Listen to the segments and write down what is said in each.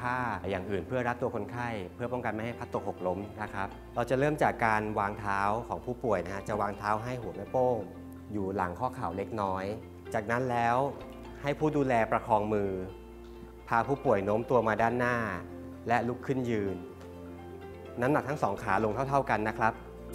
ผ้าอย่างอื่นเพื่อรัดตัวคนไข้เพื่อป้องกันไม่ให้พลัดตกหกล้มนะครับเราจะเริ่มจากการวางเท้าของผู้ป่วยนะฮะจะวางเท้าให้หัวแม่โป้งอยู่หลังข้อเข่าเล็กน้อยจากนั้นแล้วให้ผู้ดูแลประคองมือพาผู้ป่วยโน้มตัวมาด้านหน้าและลุกขึ้นยืนน้ำหนักทั้งสองขาลงเท่าๆกันนะครับ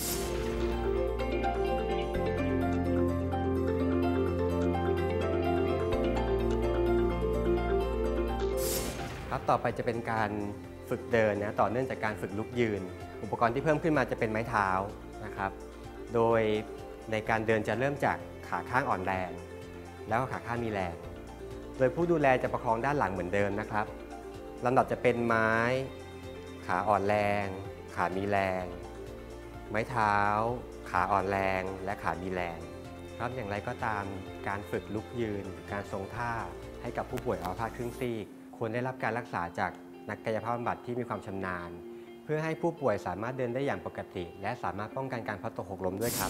ต่อไปจะเป็นการฝึกเดินนะต่อเนื่องจากการฝึกลุกยืนอุปกรณ์ที่เพิ่มขึ้นมาจะเป็นไม้เท้านะครับโดยในการเดินจะเริ่มจากขาข้างอ่อนแรงแล้วก็ขาข้างมีแรงโดยผู้ดูแลจะประคองด้านหลังเหมือนเดิมนะครับลำดับจะเป็นไม้ขาอ่อนแรงขามีแรงไม้เท้าขาอ่อนแรงและขามีแรงครับอย่างไรก็ตามการฝึกลุกยืนการทรงท่าให้กับผู้ป่วยอัมพาตครึ่งซีกควรได้รับการรักษาจากนักกายภาพบำบัดที่มีความชำนาญเพื่อให้ผู้ป่วยสามารถเดินได้อย่างปกติและสามารถป้องกันการพลัดตกหกล้มด้วยครับ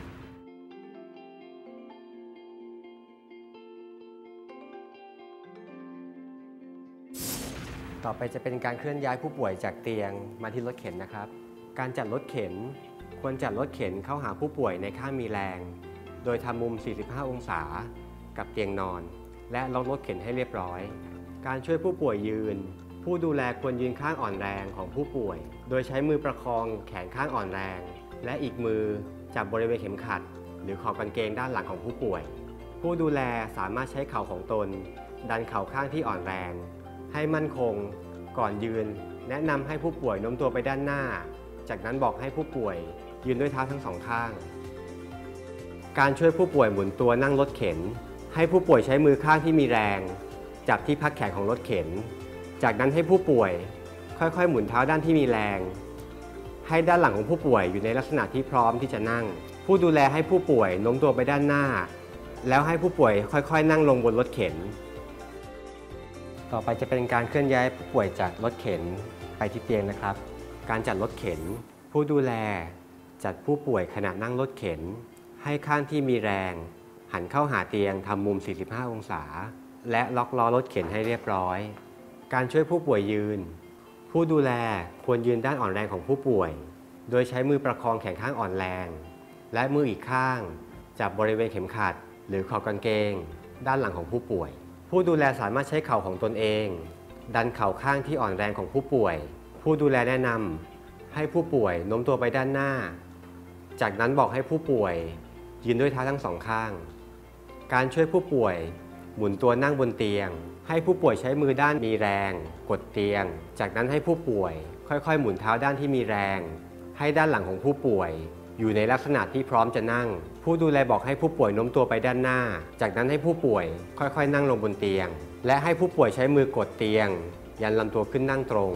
ต่อไปจะเป็นการเคลื่อนย้ายผู้ป่วยจากเตียงมาที่รถเข็นนะครับการจัดรถเข็นควรจัดรถเข็นเข้าหาผู้ป่วยในข้างมีแรงโดยทำมุม 45 องศากับเตียงนอนและล็อกรถเข็นให้เรียบร้อยการช่วยผู้ป่วยยืนผู้ดูแลควรยืนข้างอ่อนแรงของผู้ป่วยโดยใช้มือประคองแขนข้างอ่อนแรงและอีกมือจับบริเวณเข็มขัดหรือขอบกางเกงด้านหลังของผู้ป่วยผู้ดูแลสามารถใช้เข่าของตนดันเข่าข้างที่อ่อนแรงให้มั่นคงก่อนยืนแนะนำให้ผู้ป่วยโน้มตัวไปด้านหน้าจากนั้นบอกให้ผู้ป่วยยืนด้วยเท้าทั้งสองข้างการช่วยผู้ป่วยหมุนตัวนั่งรถเข็นให้ผู้ป่วยใช้มือข้างที่มีแรงจับที่พักแขนของรถเข็นจากนั้นให้ผู้ป่วยค่อยๆหมุนเท้าด้านที่มีแรงให้ด้านหลังของผู้ป่วยอยู่ในลักษณะที่พร้อมที่จะนั่งผู้ดูแลให้ผู้ป่วยโน้มตัวไปด้านหน้าแล้วให้ผู้ป่วยค่อยๆนั่งลงบนรถเข็นต่อไปจะเป็นการเคลื่อนย้ายผู้ป่วยจากรถเข็นไปที่เตียงนะครับการจัดรถเข็นผู้ดูแลจัดผู้ป่วยขณะนั่งรถเข็นให้ข้างที่มีแรงหันเข้าหาเตียงทำมุม 45 องศาและล็อกล้อรถเข็นให้เรียบร้อยการช่วยผู้ป่วยยืนผู้ดูแลควรยืนด้านอ่อนแรงของผู้ป่วยโดยใช้มือประคองแขนข้างอ่อนแรงและมืออีกข้างจับบริเวณเข็มขัดหรือขอบกางเกงด้านหลังของผู้ป่วยผู้ดูแลสามารถใช้เข่าของตนเองดันเข่าข้างที่อ่อนแรงของผู้ป่วยผู้ดูแลแนะนำให้ผู้ป่วยโน้มตัวไปด้านหน้าจากนั้นบอกให้ผู้ป่วยยืนด้วยเท้าทั้งสองข้างการช่วยผู้ป่วยหมุนตัวนั่งบนเตียงให้ผู้ป่วยใช้มือด้านมีแรงกดเตียงจากนั้นให้ผู้ป่วยค่อยๆหมุนเท้าด้านที่มีแรงให้ด้านหลังของผู้ป่วยอยู่ในลักษณะที่พร้อมจะนั่งผู้ดูแลบอกให้ผู้ป่วยโน้มตัวไปด้านหน้าจากนั้นให้ผู้ป่วยค่อยๆนั่งลงบนเตียงและให้ผู้ป่วยใช้มือกดเตียงยันลำตัวขึ้นนั่งตรง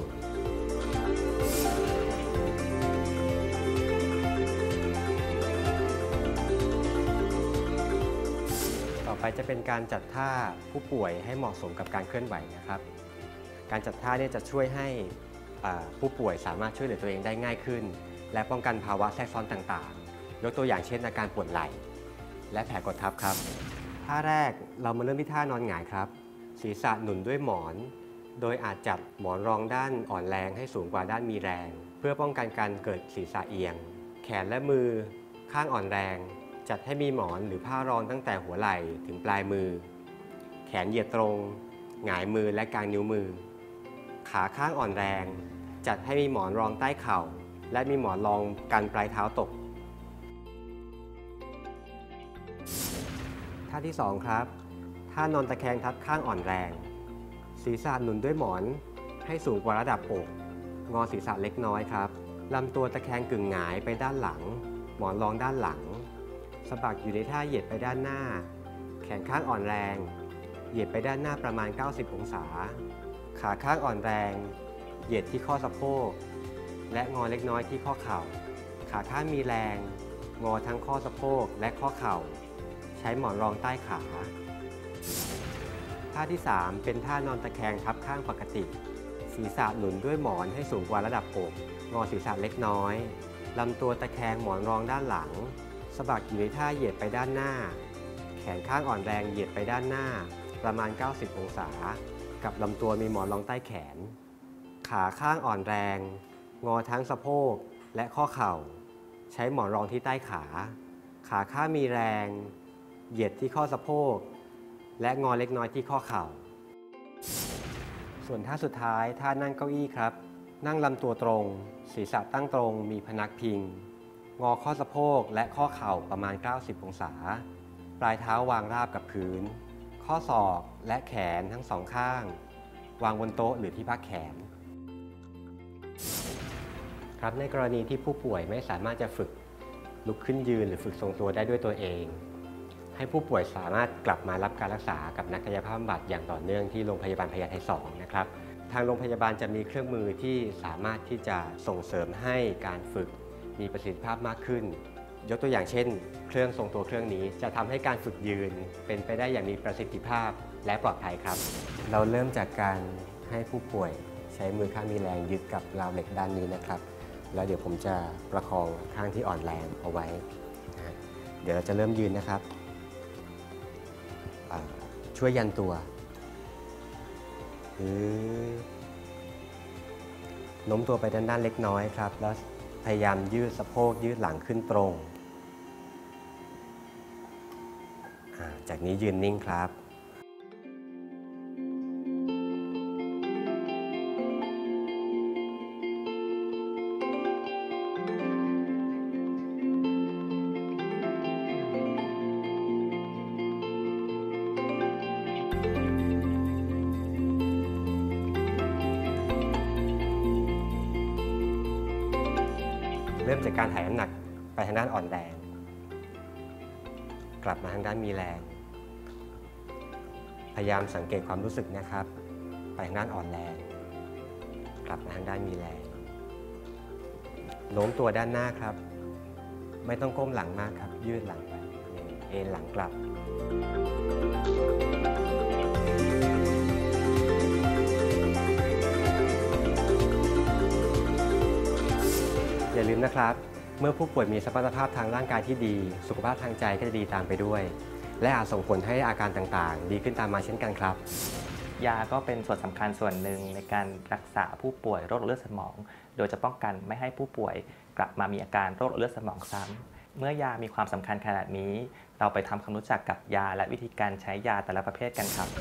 ต่อไปจะเป็นการจัดท่าผู้ป่วยให้เหมาะสมกับการเคลื่อนไหวนะครับการจัดท่าเนี่ยจะช่วยให้ผู้ป่วยสามารถช่วยเหลือตัวเองได้ง่ายขึ้นและป้องกันภาวะแทรกซ้อนต่างๆยกตัวอย่างเช่นอาการปวดไหล่และแผลกดทับครับท่าแรกเรามาเริ่มที่ท่านอนหงายครับศีรษะหนุนด้วยหมอนโดยอาจจัดหมอนรองด้านอ่อนแรงให้สูงกว่าด้านมีแรงเพื่อป้องกันการเกิดศีรษะเอียงแขนและมือข้างอ่อนแรงจัดให้มีหมอนหรือผ้ารองตั้งแต่หัวไหล่ถึงปลายมือแขนเหยียดตรงหงายมือและกางนิ้วมือขาข้างอ่อนแรงจัดให้มีหมอนรองใต้เข่าและมีหมอนรองกันปลายเท้าตกท่าที่2ครับท่านอนตะแคงทับข้างอ่อนแรงศีรษะหนุนด้วยหมอนให้สูงกว่าระดับอกงอศีรษะเล็กน้อยครับลำตัวตะแคงกึ่งหงายไปด้านหลังหมอนรองด้านหลังสะบักอยู่ในท่าเหยียดไปด้านหน้าแขนข้างอ่อนแรงเหยียดไปด้านหน้าประมาณ90องศาขาข้างอ่อนแรงเหยียดที่ข้อสะโพกและงอเล็กน้อยที่ข้อเข่าขาข้างมีแรงงอทั้งข้อสะโพกและข้อเข่าใช้หมอนรองใต้ขาท่าที่3เป็นท่านอนตะแคงทับข้างปกติศีรษะหนุนด้วยหมอนให้สูงกว่าระดับอกงอศีรษะเล็กน้อยลำตัวตะแคงหมอนรองด้านหลังสะบักอยู่ในท่าเหยียดไปด้านหน้าแขนข้างอ่อนแรงเหยียดไปด้านหน้าประมาณ90องศากับลำตัวมีหมอนรองใต้แขนขาข้างอ่อนแรงงอทั้งสะโพกและข้อเข่าใช้หมอนรองที่ใต้ขาขาข้างมีแรงเหยียดที่ข้อสะโพกและงอเล็กน้อยที่ข้อเข่าส่วนท่าสุดท้ายท่านั่งเก้าอี้ครับนั่งลำตัวตรงศีรษะตั้งตรงมีพนักพิงงอข้อสะโพกและข้อเข่าประมาณ90องศาปลายเท้าวางราบกับพื้นข้อศอกและแขนทั้งสองข้างวางบนโต๊ะหรือที่พักแขนครับในกรณีที่ผู้ป่วยไม่สามารถจะฝึกลุกขึ้นยืนหรือฝึกทรงตัวได้ด้วยตัวเองให้ผู้ป่วยสามารถกลับมารับการรักษากับนักกายภาพบำบัดอย่างต่อเนื่องที่โรงพยาบาลพญาไท2นะครับทางโรงพยาบาลจะมีเครื่องมือที่สามารถที่จะส่งเสริมให้การฝึกมีประสิทธิภาพมากขึ้นยกตัวอย่างเช่นเครื่องทรงตัวเครื่องนี้จะทำให้การฝึกยืนเป็นไปได้อย่างมีประสิทธิภาพและปลอดภัยครับเราเริ่มจากการให้ผู้ป่วยใช้มือข้างมีแรงยึดกับราวเหล็กด้านนี้นะครับแล้วเดี๋ยวผมจะประคองข้างที่อ่อนแรงเอาไว้เดี๋ยวเราจะเริ่มยืนนะครับช่วยยันตัวโน้มตัวไปด้านเล็กน้อยครับแล้วพยายามยืดสะโพกยืดหลังขึ้นตรงจากนี้ยืนนิ่งครับเริ่มจากการถ่ายน้ำหนักไปทางด้านอ่อนแรงกลับมาทางด้านมีแรงพยายามสังเกตความรู้สึกนะครับไปทางด้านอ่อนแรงกลับมาทางด้านมีแรงโน้มตัวด้านหน้าครับไม่ต้องก้มหลังมากครับยืดหลังไปเอ็นหลังกลับอย่าลืมนะครับเมื่อผู้ป่วยมีสมรรถภาพทางร่างกายที่ดีสุขภาพทางใจก็จะดีตามไปด้วยและอาจส่งผลให้อาการต่างๆดีขึ้นตามมาเช่นกันครับยาก็เป็นส่วนสำคัญส่วนหนึ่งในการรักษาผู้ป่วยโรคหลอดเลือดสมองโดยจะป้องกันไม่ให้ผู้ป่วยกลับมามีอาการโรคหลอดเลือดสมองซ้ำเมื่อยามีความสำคัญขนาดนี้เราไปทำความรู้จักกับยาและวิธีการใช้ยาแต่ละประเภทกันครับ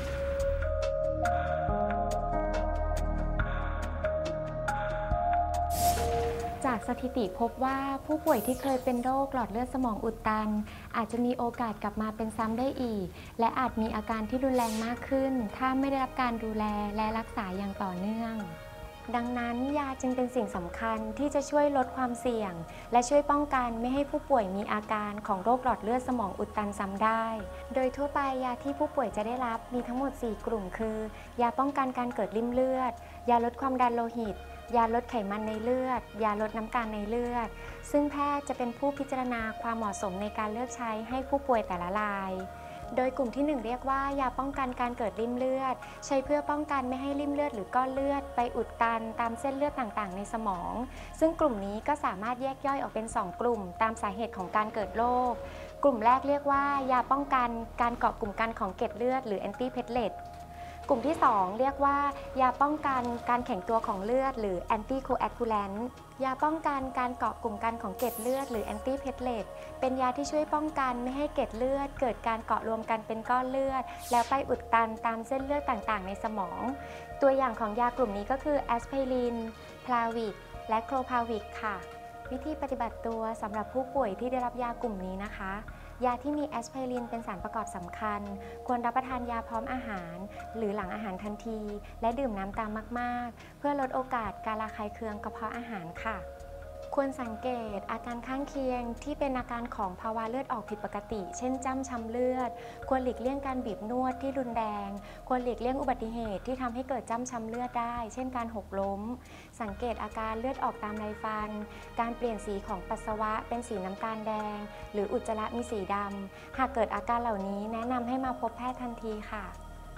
จากสถิติพบว่าผู้ป่วยที่เคยเป็นโรคหลอดเลือดสมองอุดตันอาจจะมีโอกาสกลับมาเป็นซ้ำได้อีกและอาจมีอาการที่รุนแรงมากขึ้นถ้าไม่ได้รับการดูแลและรักษาอย่างต่อเนื่องดังนั้นยาจึงเป็นสิ่งสำคัญที่จะช่วยลดความเสี่ยงและช่วยป้องกันไม่ให้ผู้ป่วยมีอาการของโรคหลอดเลือดสมองอุดตันซ้ำได้โดยทั่วไปยาที่ผู้ป่วยจะได้รับมีทั้งหมด4กลุ่มคือยาป้องกันการเกิดริ่มเลือดยาลดความดันโลหิตยาลดไขมันในเลือดยาลดน้ำตาลในเลือดซึ่งแพทย์จะเป็นผู้พิจารณาความเหมาะสมในการเลือกใช้ให้ผู้ป่วยแต่ละรายโดยกลุ่มที่1เรียกว่ายาป้องกันการเกิดริ่มเลือดใช้เพื่อป้องกันไม่ให้ริ่มเลือดหรือก้อนเลือดไปอุดตันตามเส้นเลือดต่างๆในสมองซึ่งกลุ่มนี้ก็สามารถแยกย่อยออกเป็น2กลุ่มตามสาเหตุของการเกิดโรคกลุ่มแรกเรียกว่ายาป้องกันการเกาะกลุ่มกันของเกล็ดเลือดหรือแอนตี้เพลตเลตกลุ่มที่2เรียกว่ายาป้องกันการแข็งตัวของเลือดหรือแอนตี้โคแอคูแลนต์ยาป้องกันการเกาะกลุ่มกันของเกล็ดเลือดหรือแอนตี้เพลตเลตเป็นยาที่ช่วยป้องกันไม่ให้เกล็ดเลือดเกิดการเกาะรวมกันเป็นก้อนเลือดแล้วไปอุดตันตามเส้นเลือดต่างๆในสมองตัวอย่างของยากลุ่มนี้ก็คือแอสไพรินพลาวิกและโคลพาวิกค่ะวิธีปฏิบัติตัวสำหรับผู้ป่วยที่ได้รับยากลุ่มนี้นะคะยาที่มีแอสไพรินเป็นสารประกอบสำคัญควรรับประทานยาพร้อมอาหารหรือหลังอาหารทันทีและดื่มน้ำตามมากๆเพื่อลดโอกาสการระคายเคืองกระเพาะอาหารค่ะควรสังเกตอาการข้างเคียงที่เป็นอาการของภาวะเลือดออกผิดปกติเช่นจ้ำช้ำเลือดควรหลีกเลี่ยงการบีบนวดที่รุนแรงควรหลีกเลี่ยงอุบัติเหตุที่ทำให้เกิดจ้ำช้ำเลือดได้เช่นการหกล้มสังเกตอาการเลือดออกตามไรฟันการเปลี่ยนสีของปัสสาวะเป็นสีน้ำตาลแดงหรืออุจจาระมีสีดำหากเกิดอาการเหล่านี้แนะนำให้มาพบแพทย์ทันทีค่ะ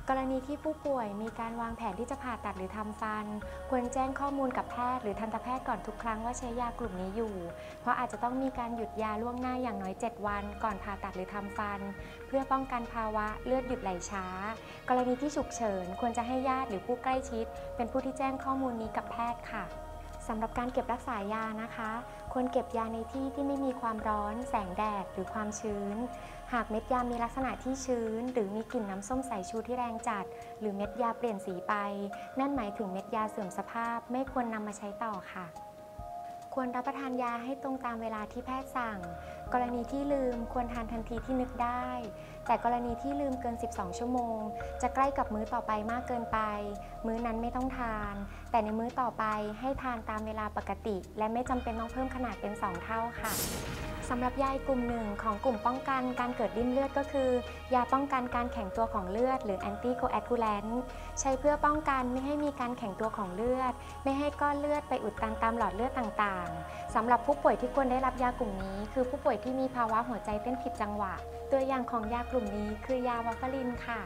กรณีที่ผู้ป่วยมีการวางแผนที่จะผ่าตัดหรือทำฟันควรแจ้งข้อมูลกับแพทย์หรือทันตแพทย์ก่อนทุกครั้งว่าใช้ยากลุ่มนี้อยู่เพราะอาจจะต้องมีการหยุดยาล่วงหน้าอย่างน้อย 7 วันก่อนผ่าตัดหรือทำฟันเพื่อป้องกันภาวะเลือดหยุดไหลช้ากรณีที่ฉุกเฉินควรจะให้ญาติหรือผู้ใกล้ชิดเป็นผู้ที่แจ้งข้อมูลนี้กับแพทย์ค่ะสำหรับการเก็บรักษายานะคะควรเก็บยาในที่ที่ไม่มีความร้อนแสงแดดหรือความชื้นหากเม็ดยามีลักษณะที่ชื้นหรือมีกลิ่นน้ำส้มสายชูที่แรงจัดหรือเม็ดยาเปลี่ยนสีไปนั่นหมายถึงเม็ดยาเสื่อมสภาพไม่ควรนำมาใช้ต่อค่ะควรรับประทานยาให้ตรงตามเวลาที่แพทย์สั่งกรณีที่ลืมควรทานทันทีที่นึกได้แต่กรณีที่ลืมเกิน 12 ชั่วโมงจะใกล้กับมื้อต่อไปมากเกินไปมื้อนั้นไม่ต้องทานแต่ในมื้อต่อไปให้ทานตามเวลาปกติและไม่จำเป็นต้องเพิ่มขนาดเป็น 2 เท่าค่ะสำหรับยาอีกกลุ่มหนึ่งของกลุ่มป้องกันการเกิดริ่มเลือดก็คือยาป้องกันการแข็งตัวของเลือดหรือ anticoagulant ใช้เพื่อป้องกันไม่ให้มีการแข็งตัวของเลือดไม่ให้ก้อนเลือดไปอุดตันตามหลอดเลือดต่างๆสำหรับผู้ป่วยที่ควรได้รับยากลุ่มนี้คือผู้ป่วยที่มีภาวะหัวใจเต้นผิดจังหวะตัวอย่างของยากลุ่มนี้คือยาวาฟารินค่ะ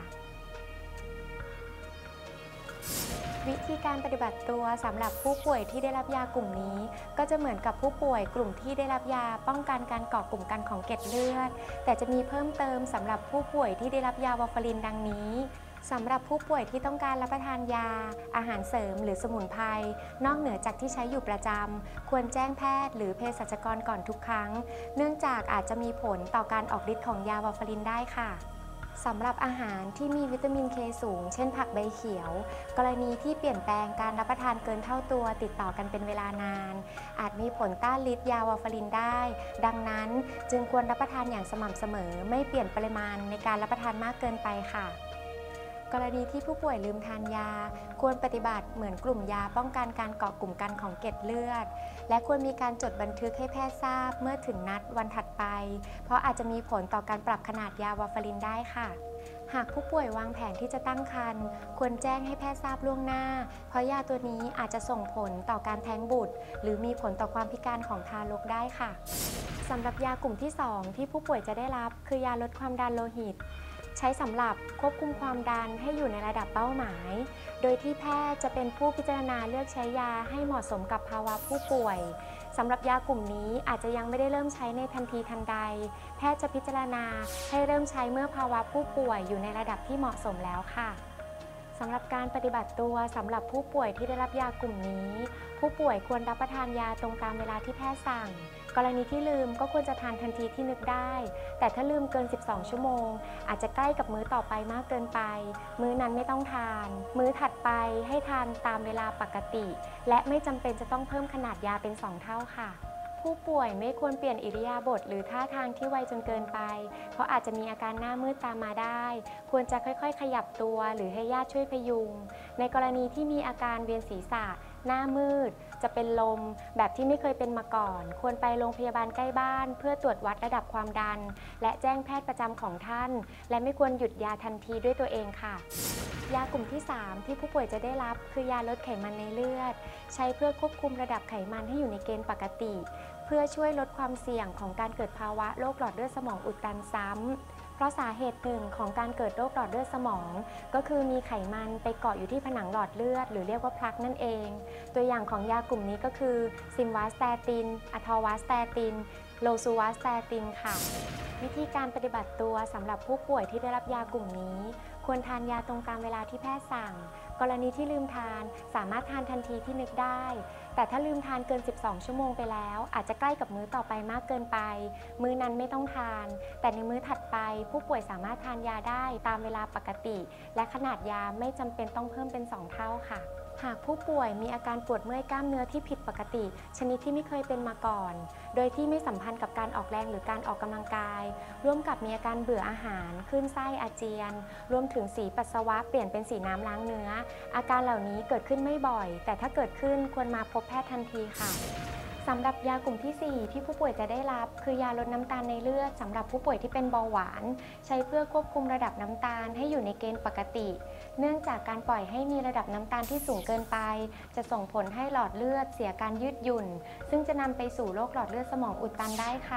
วิธีการปฏิบัติตัวสำหรับผู้ป่วยที่ได้รับยากลุ่มนี้ก็จะเหมือนกับผู้ป่วยกลุ่มที่ได้รับยาป้องกันการก่อกลุ่มกันของเกล็ดเลือดแต่จะมีเพิ่มเติมสำหรับผู้ป่วยที่ได้รับยาวาฟารินดังนี้สำหรับผู้ป่วยที่ต้องการรับประทานยาอาหารเสริมหรือสมุนไพรนอกเหนือจากที่ใช้อยู่ประจำควรแจ้งแพทย์หรือเภสัชกรก่อนทุกครั้งเนื่องจากอาจจะมีผลต่อการออกฤทธิ์ของยาวาฟารินได้ค่ะสำหรับอาหารที่มีวิตามินเคสูงเช่นผักใบเขียวกรณีที่เปลี่ยนแปลงการรับประทานเกินเท่าตัวติดต่อกันเป็นเวลานานอาจมีผลต้านฤทธิ์ยาวาฟารินได้ดังนั้นจึงควรรับประทานอย่างสม่ำเสมอไม่เปลี่ยนปริมาณในการรับประทานมากเกินไปค่ะกรณีที่ผู้ป่วยลืมทานยาควรปฏิบัติเหมือนกลุ่มยาป้องกันการเกาะกลุ่มกันของเกล็ดเลือดและควรมีการจดบันทึกให้แพทย์ทราบเมื่อถึงนัดวันถัดไปเพราะอาจจะมีผลต่อการปรับขนาดยาวาฟารินได้ค่ะหากผู้ป่วยวางแผนที่จะตั้งครรภ์ควรแจ้งให้แพทย์ทราบล่วงหน้าเพราะยาตัวนี้อาจจะส่งผลต่อการแท้งบุตรหรือมีผลต่อความพิการของทารกได้ค่ะสำหรับยากลุ่มที่ 2 ที่ผู้ป่วยจะได้รับคือยาลดความดันโลหิตใช้สำหรับควบคุมความดันให้อยู่ในระดับเป้าหมายโดยที่แพทย์จะเป็นผู้พิจารณาเลือกใช้ยาให้เหมาะสมกับภาวะผู้ป่วยสำหรับยากลุ่มนี้อาจจะยังไม่ได้เริ่มใช้ในทันทีทันใดแพทย์จะพิจารณาให้เริ่มใช้เมื่อภาวะผู้ป่วยอยู่ในระดับที่เหมาะสมแล้วค่ะสำหรับการปฏิบัติตัวสำหรับผู้ป่วยที่ได้รับยากลุ่มนี้ผู้ป่วยควรรับประทานยาตรงตามเวลาที่แพทย์สั่งกรณีที่ลืมก็ควรจะทานทันทีที่นึกได้แต่ถ้าลืมเกิน 12 ชั่วโมงอาจจะใกล้กับมื้อต่อไปมากเกินไปมื้อนั้นไม่ต้องทานมื้อถัดไปให้ทานตามเวลาปกติและไม่จำเป็นจะต้องเพิ่มขนาดยาเป็น 2 เท่าค่ะผู้ป่วยไม่ควรเปลี่ยนอิริยาบถหรือท่าทางที่ไวจนเกินไปเพราะอาจจะมีอาการหน้ามืดตามมาได้ควรจะค่อยๆขยับตัวหรือให้ญาติช่วยพยุงในกรณีที่มีอาการเวียนศีรษะหน้ามืดจะเป็นลมแบบที่ไม่เคยเป็นมาก่อนควรไปโรงพยาบาลใกล้บ้านเพื่อตรวจวัดระดับความดันและแจ้งแพทย์ประจำของท่านและไม่ควรหยุดยาทันทีด้วยตัวเองค่ะยากลุ่มที่ 3 ที่ผู้ป่วยจะได้รับคือยาลดไขมันในเลือดใช้เพื่อควบคุมระดับไขมันให้อยู่ในเกณฑ์ปกติเพื่อช่วยลดความเสี่ยงของการเกิดภาวะโรคหลอดเลือดสมองอุดตันซ้ำเพราะสาเหตุหนึ่งของการเกิดโรคหลอดเลือดสมองก็คือมีไขมันไปเกาะอยู่ที่ผนังหลอดเลือดหรือเรียกว่าพลักนั่นเองตัวอย่างของยากลุ่มนี้ก็คือซิมวาสแตตินอะทอวาสแตตินโลซูวาสแตตินค่ะวิธีการปฏิบัติตัวสำหรับผู้ป่วยที่ได้รับยากลุ่มนี้ควรทานยาตรงตามเวลาที่แพทย์สั่งกรณีที่ลืมทานสามารถทานทันทีที่นึกได้แต่ถ้าลืมทานเกิน 12 ชั่วโมงไปแล้วอาจจะใกล้กับมื้อต่อไปมากเกินไปมื้อนั้นไม่ต้องทานแต่ในมื้อถัดไปผู้ป่วยสามารถทานยาได้ตามเวลาปกติและขนาดยาไม่จำเป็นต้องเพิ่มเป็น 2 เท่าค่ะหากผู้ป่วยมีอาการปวดเมื่อยกล้ามเนื้อที่ผิดปกติชนิดที่ไม่เคยเป็นมาก่อนโดยที่ไม่สัมพันธ์กับการออกแรงหรือการออกกำลังกายร่วมกับมีอาการเบื่ออาหารคลื่นไส้อาเจียนรวมถึงสีปัสสาวะเปลี่ยนเป็นสีน้ำล้างเนื้ออาการเหล่านี้เกิดขึ้นไม่บ่อยแต่ถ้าเกิดขึ้นควรมาพบแพทย์ทันทีค่ะสำหรับยากลุ่มที่ 4 ที่ผู้ป่วยจะได้รับคือยาลดน้ำตาลในเลือดสำหรับผู้ป่วยที่เป็นเบาหวานใช้เพื่อควบคุมระดับน้ำตาลให้อยู่ในเกณฑ์ปกติเนื่องจากการปล่อยให้มีระดับน้ำตาลที่สูงเกินไปจะส่งผลให้หลอดเลือดเสียการยืดหยุ่นซึ่งจะนำไปสู่โรคหลอดเลือดสมองอุดตันได้ค่ะ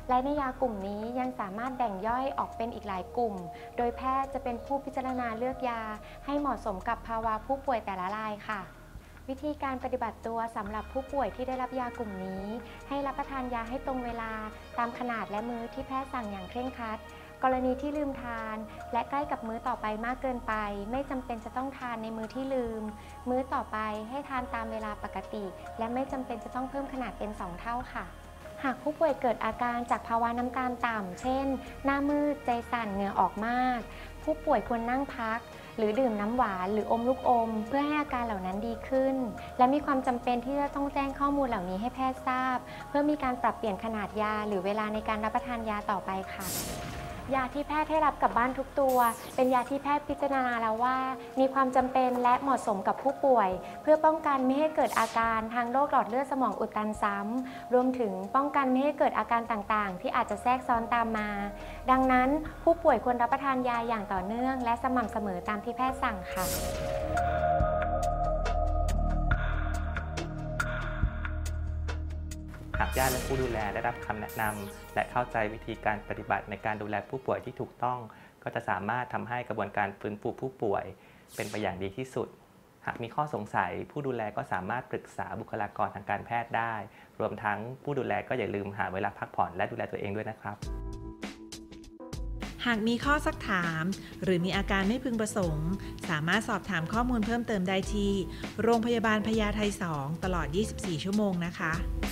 และในยากลุ่มนี้ยังสามารถแบ่งย่อยออกเป็นอีกหลายกลุ่ม โดยแพทย์จะเป็นผู้พิจารณาเลือกยาให้เหมาะสมกับภาวะผู้ป่วยแต่ละรายค่ะ วิธีการปฏิบัติตัวสำหรับผู้ป่วยที่ได้รับยากลุ่มนี้ ให้รับประทานยาให้ตรงเวลาตามขนาดและมื้อที่แพทย์สั่งอย่างเคร่งครัด กรณีที่ลืมทานและใกล้กับมื้อต่อไปมากเกินไปไม่จำเป็นจะต้องทานในมื้อที่ลืมมื้อต่อไปให้ทานตามเวลาปกติและไม่จำเป็นจะต้องเพิ่มขนาดเป็น2เท่าค่ะหากผู้ป่วยเกิดอาการจากภาวะน้ำตาลต่ำเช่นหน้ามืดใจสั่นเหงื่อออกมากผู้ป่วยควรนั่งพักหรือดื่มน้ำหวานหรืออมลูกอมเพื่อให้อาการเหล่านั้นดีขึ้นและมีความจำเป็นที่จะต้องแจ้งข้อมูลเหล่านี้ให้แพทย์ทราบเพื่อมีการปรับเปลี่ยนขนาดยาหรือเวลาในการรับประทานยาต่อไปค่ะยาที่แพทย์ให้รับกลับบ้านทุกตัวเป็นยาที่แพทย์พิจารณาแล้วว่ามีความจำเป็นและเหมาะสมกับผู้ป่วยเพื่อป้องกันไม่ให้เกิดอาการทางโรคหลอดเลือดสมองอุดตันซ้ำรวมถึงป้องกันไม่ให้เกิดอาการต่างๆที่อาจจะแทรกซ้อนตามมาดังนั้นผู้ป่วยควรรับประทานยาอย่างต่อเนื่องและสม่ำเสมอตามที่แพทย์สั่งค่ะหากญาติและผู้ดูแลได้รับคำแนะนำและเข้าใจวิธีการปฏิบัติในการดูแลผู้ป่วยที่ถูกต้องก็จะสามารถทำให้กระบวนการฟื้นฟูผู้ป่วยเป็นไปอย่างดีที่สุดหากมีข้อสงสัยผู้ดูแลก็สามารถปรึกษาบุคลากรทางการแพทย์ได้รวมทั้งผู้ดูแลก็อย่าลืมหาเวลาพักผ่อนและดูแลตัวเองด้วยนะครับหากมีข้อซักถามหรือมีอาการไม่พึงประสงค์สามารถสอบถามข้อมูลเพิ่มเติมได้ที่โรงพยาบาลพญาไท2ตลอด 24 ชั่วโมงนะคะ